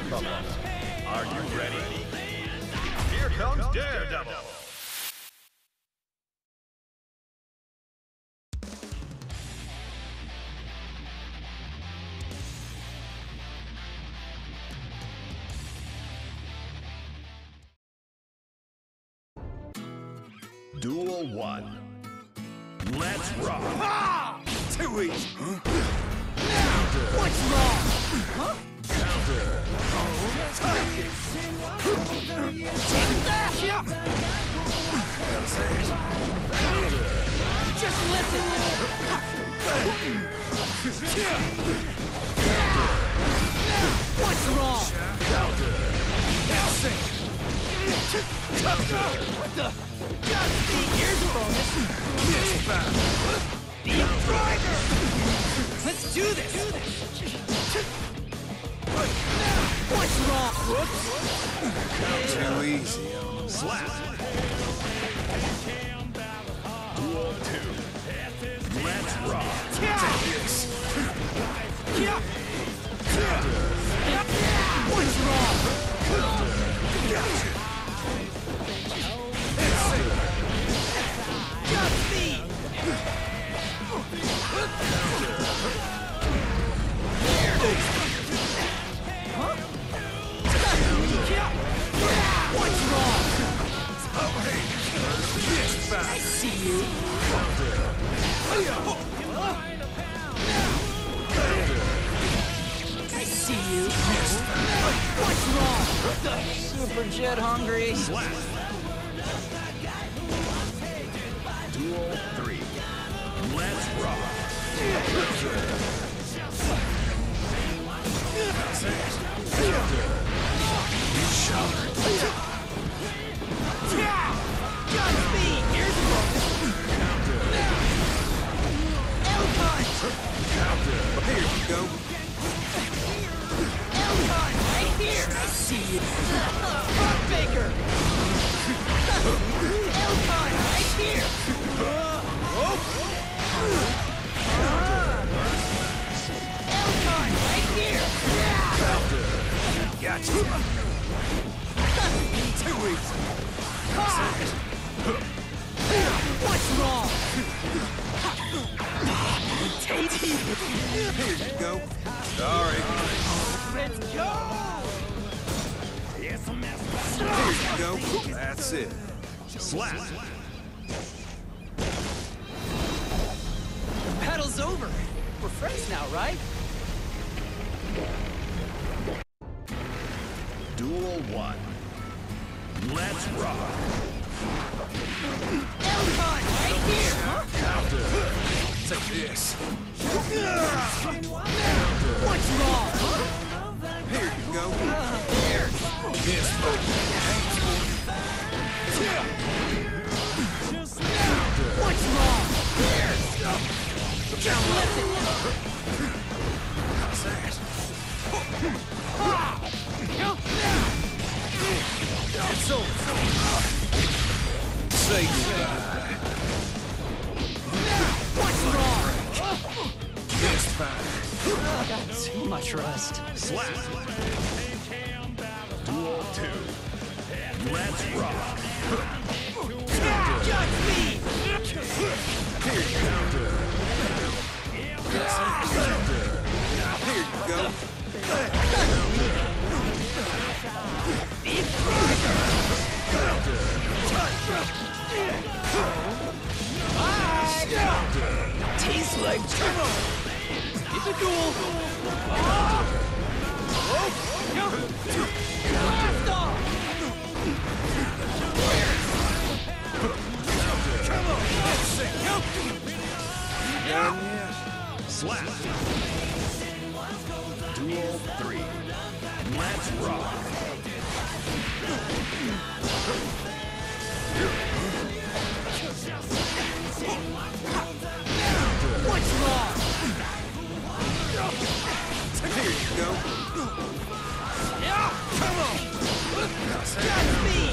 Come on. Are you ready? Here comes Daredevil! Duel 1. Let's rock! Ah! Too easy! What's wrong? Huh? Counter! Take that! Just listen! What's wrong? Counter! What the? Here's a bonus! The driver! Let's do this! What's wrong? Whoops! Too easy. Slap! Duel 2. Let's rock! Take this! What's wrong? Gotcha! Godspeed! Huh? What's wrong? I see you. I see you. What's wrong? Super jet hungry. Slap! Duel 3. Let's rock! Godspeed! Here's a bonus. L-Punch! Here you go. L-Punch! Right here! I see you. Baker! L-Punch! Right here! L-Punch! Right here! Gotcha! Too easy! What's wrong? Tasty! Here you go. Sorry. Let's go! Here you go. That's it. Slap! The battle's over. We're friends now, right? Duel 1. Let's rock! L-Punch! Right here! Counter! Take this! What's wrong? Here you go. Here! Yes, What's wrong? Here! Just listen! It's over. Say goodbye. What's wrong? It's fine. Got too much rust. Slap! Duel 2. Let's rock! Godspeed! Here you go. Here you go. Tastes like turbo! It's a duel! Blast off! Slap! Duel 3. Let's rock! What's wrong? Here you go. Come on! Godspeed!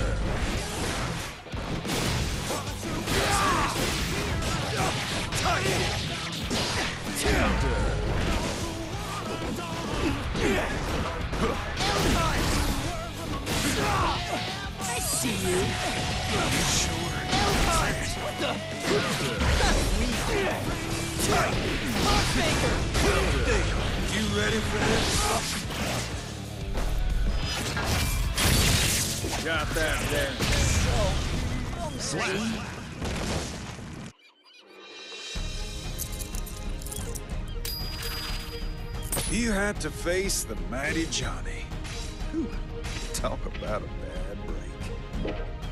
I see you. Sure. What the? Baker. You ready for this? Got that there. Slap. You had to face the mighty Johnny. Whew. Talk about a bad break.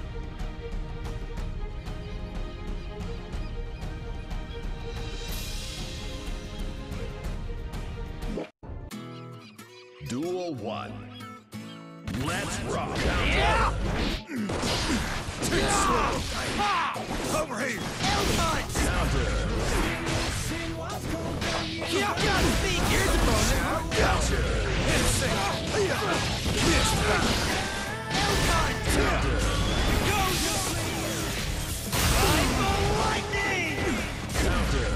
Duel 1. Let's rock. Yeah! Over here! Counter. Yeah, speak. Here's the bonus. Gotcha. Lightning! Counter.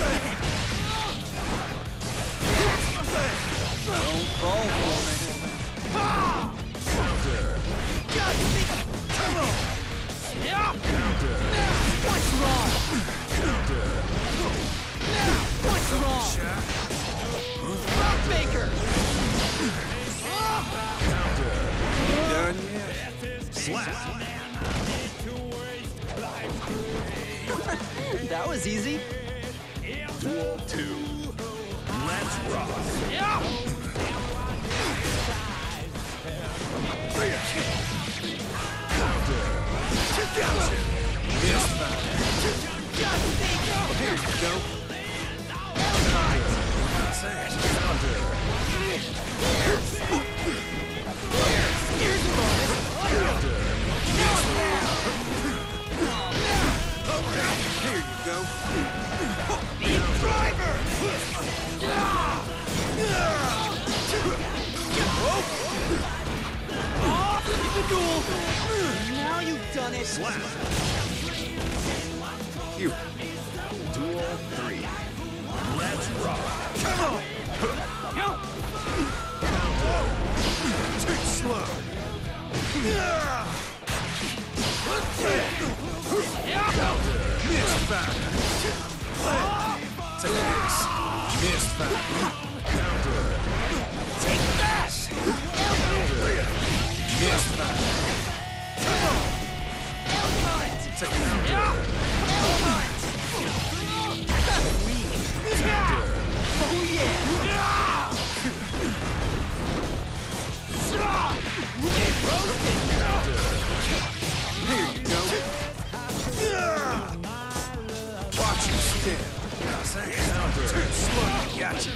Don't fall for me. Counter. Come on! Yeah! Counter. What's wrong? Counter. What's wrong? Rock Baker! Counter. Done yet? Slap. That was easy. Duel 2. Let's rock. Yeah! Counter. Missed that. Here you go. Counter. Here's the bonus. Counter. Here you go. Driver! The duel! Now you've done it! Slap. You. Duel 3. Let's rock. Come on. Too slow. Missed back. Take this. Missed back. Counter. Take that! Missed back. Come on! Take Yeah! Oh yeah! Here you go. Watch your step. Counter. Too slow. Gotcha.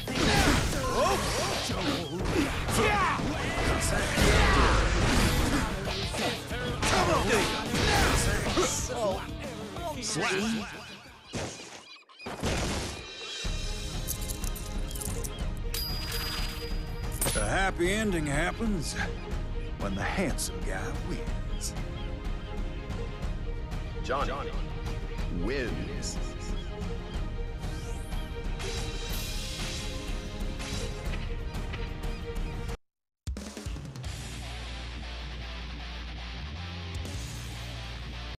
Come on. So Slap. The happy ending happens when the handsome guy wins. Johnny wins.